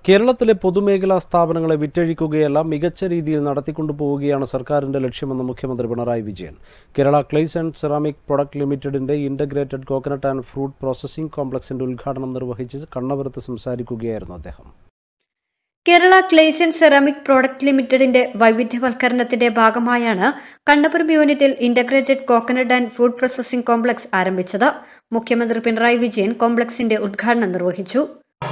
കേരളത്തിലെ പൊതുമേഖലാ സ്ഥാപനങ്ങളെ വിറ്റഴിക്കുകയല്ല മികച്ച രീതിയിൽ നടത്തിക്കൊണ്ടുപോവുകയാണ് സർക്കാരിന്റെ ലക്ഷ്യമെന്ന് മുഖ്യമന്ത്രി Pinarayi Vijayan. Kerala clays and ceramic product ലിമിറ്റഡിന്റെ integrated coconut and fruit processing കോംപ്ലക്സിന്റെ ഉദ്ഘാടനം നിർവഹിച്ച് കണ്ണപുരത്ത് സംസാരിക്കുകയായിരുന്നു അദ്ദേഹം. Kerala clays and ceramic product ലിമിറ്റഡിന്റെ വൈവിധ്യവൽക്കരണത്തിന്റെ ഭാഗമായാണ് കണ്ണപുരം യൂണിറ്റിൽ integrated coconut and fruit processing complex ആരംഭിച്ചത്. മുഖ്യമന്ത്രി പിണറായി വിജയൻ കോംപ്ലക്സിന്റെ ഉദ്ഘാടനം നിർവഹിച്ചു.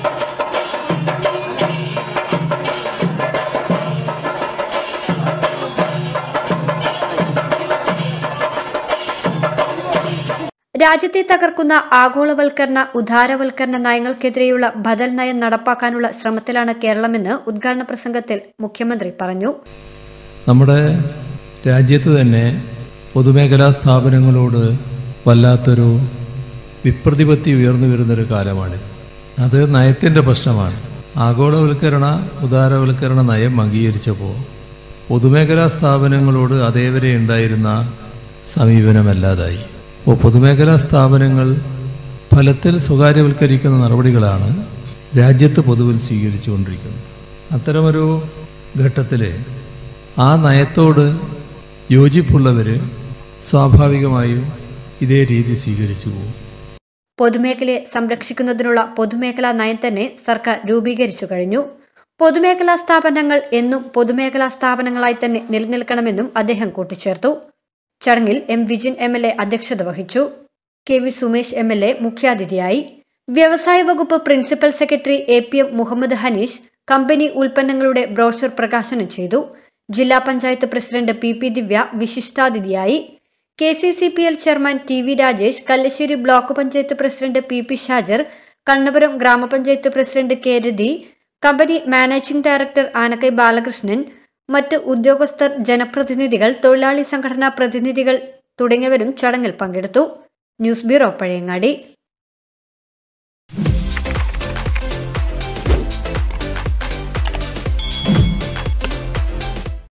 രാജ്യത്തെ തകർക്കുന്ന ആഗോളവൽക്കരണ ഉദാരവൽക്കരണ നയങ്ങൾക്കെതിരെയുള്ള ബദൽ നയം നടപ്പാക്കാനുള്ള ശ്രമത്തിലാണ് കേരളമെന്ന് ഉദ്ഘാടന പ്രസംഗത്തിൽ മുഖ്യമന്ത്രി പറഞ്ഞു. നമ്മുടെ രാജ്യത്ത് തന്നെ പൊതുമേഖലാ സ്ഥാപനങ്ങളോട് വല്ലാത്തൊരു വിപ്രതിപത്തി ഉയർന്നു വരുന്നൊരു കാലമാണിത്. അത് നയത്തിൻ്റെ പ്രശ്നമാണ്. ആഗോളവൽക്കരണ ഉദാരവൽക്കരണ നയം അംഗീകരിച്ചപ്പോൾ പൊതുമേഖലാ സ്ഥാപനങ്ങളോട് അതേവരെ ഉണ്ടായിരുന്ന സമീപനമല്ലാതായി. അപ്പോൾ പൊതുമേഖലാ സ്ഥാപനങ്ങൾ ഫലത്തിൽ സ്വകാര്യവൽക്കരിക്കുന്ന നടപടികളാണ് രാജ്യത്ത് പൊതുവിൽ സ്വീകരിച്ചുകൊണ്ടിരിക്കുന്നത്. അത്തരമൊരു ഘട്ടത്തിൽ ആ നയത്തോട് യോജിപ്പുള്ളവർ സ്വാഭാവികമായും ഇതേ രീതി സ്വീകരിച്ചു പോകും. പൊതുമേഖലയെ സംരക്ഷിക്കുന്നതിനുള്ള പൊതുമേഖലാ നയം തന്നെ സർക്കാർ രൂപീകരിച്ചു കഴിഞ്ഞു. പൊതുമേഖലാ സ്ഥാപനങ്ങൾ എന്നും പൊതുമേഖലാ സ്ഥാപനങ്ങളായി തന്നെ നിലനിൽക്കണമെന്നും അദ്ദേഹം കൂട്ടിച്ചേർത്തു. ചടങ്ങിൽ എം വിജിൻ MLA അധ്യക്ഷത വഹിച്ചു. KV സുമേഷ് MLA മുഖ്യാതിഥിയായി. വ്യവസായ വകുപ്പ് principal secretary APM Muhammad Hanish company ഉൽപ്പന്നങ്ങളുടെ ബ്രോഷർ പ്രകാശനം ചെയ്തു. ജില്ലാ പഞ്ചായത്ത് പ്രസിഡന്റ് PP ദിവ്യ വിശിഷ്ടാതിഥിയായി. KCCPL chairman TV Rajesh, Kalliasseri block panchayat president PP Shajar, Kannapuram ഗ്രാമപഞ്ചായത്ത് president K Rathi, company managing director Anakkai Balakrishnan, മറ്റ് ഉദ്യോഗസ്ഥർ, ജനപ്രതിനിധികൾ, തൊഴിലാളി സംഘടനാ പ്രതിനിധികൾ തുടങ്ങിയവരും ചടങ്ങിൽ പങ്കെടുത്തു. News bureau, Pazhayangadi.